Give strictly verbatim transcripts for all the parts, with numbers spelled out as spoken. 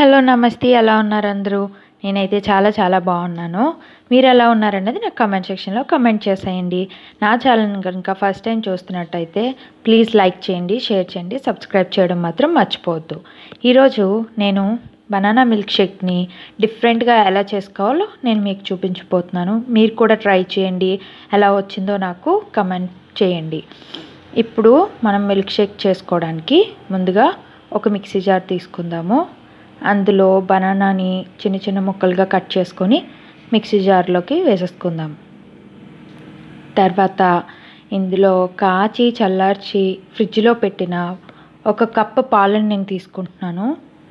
Hello నమస్తే ఎలా ఉన్నారు అందరూ నేనైతే చాలా చాలా బాగున్నాను మీరు ఎలా ఉన్నారన్నది నాకు కామెంట్ సెక్షన్లో కామెంట్ చేసేయండి నా ఛానల్ కనుక ఫస్ట్ టైం చూస్తున్నట్టయితే ప్లీజ్ లైక్ చేయండి షేర్ చేయండి సబ్స్క్రైబ్ చేయడం మాత్రం మర్చిపోవద్దు ఈరోజు నేను బనానా మిల్క్ షేక్ని డిఫరెంట్గా ఎలా చేసుకోవాలో నేను మీకు చూపించబోతున్నాను మీరు కూడా ట్రై చేయండి ఎలా వచ్చిందో నాకు కామెంట్ చేయండి ఇప్పుడు మనం మిల్క్ షేక్ చేసుకోవడానికి ముందుగా ఒక మిక్సీ జార్ తీసుకుందాము అందులో బనానాని చిన్న చిన్న ముక్కలుగా కట్ చేసుకొని మిక్సీ జార్లోకి వేసేసుకుందాం తర్వాత ఇందులో కాచి చల్లార్చి ఫ్రిడ్జ్లో పెట్టిన ఒక కప్పు పాలను నేను తీసుకుంటున్నాను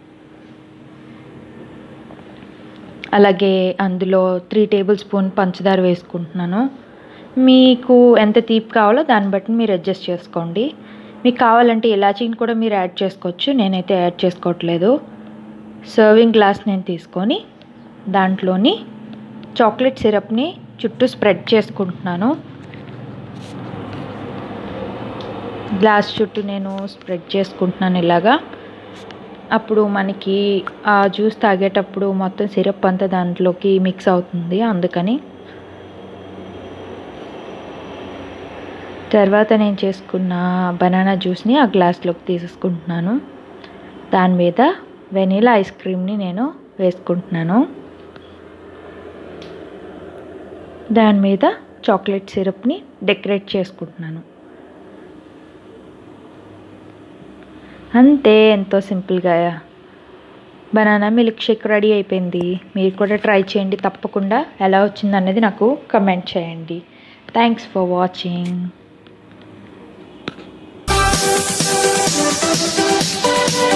అలాగే అందులో త్రీ టేబుల్ స్పూన్ పంచదార వేసుకుంటున్నాను మీకు ఎంత తీపి కావాలో దాన్ని బట్టి మీరు అడ్జస్ట్ చేసుకోండి మీకు కావాలంటే ఇలాచీని కూడా మీరు యాడ్ చేసుకోవచ్చు నేనైతే యాడ్ చేసుకోవట్లేదు సర్వింగ్ గ్లాస్ నేను తీసుకొని దాంట్లోని చాక్లెట్ సిరప్ని చుట్టూ స్ప్రెడ్ చేసుకుంటున్నాను గ్లాస్ చుట్టూ నేను స్ప్రెడ్ చేసుకుంటున్నాను ఇలాగా అప్పుడు మనకి ఆ జ్యూస్ తాగేటప్పుడు మొత్తం సిరప్ అంతా దాంట్లోకి మిక్స్ అవుతుంది అందుకని తర్వాత నేను చేసుకున్న బనానా జ్యూస్ని ఆ గ్లాస్లోకి తీసేసుకుంటున్నాను దాని మీద వెనీలా ఐస్ క్రీమ్ని నేను వేసుకుంటున్నాను దాని మీద చాక్లెట్ సిరప్ని డెకరేట్ చేసుకుంటున్నాను అంతే ఎంతో సింపుల్గా బనానా మిల్క్ షేక్ రెడీ అయిపోయింది మీరు కూడా ట్రై చేయండి తప్పకుండా ఎలా వచ్చింది అనేది నాకు కమెంట్ చేయండి thanks for watching We'll be right back.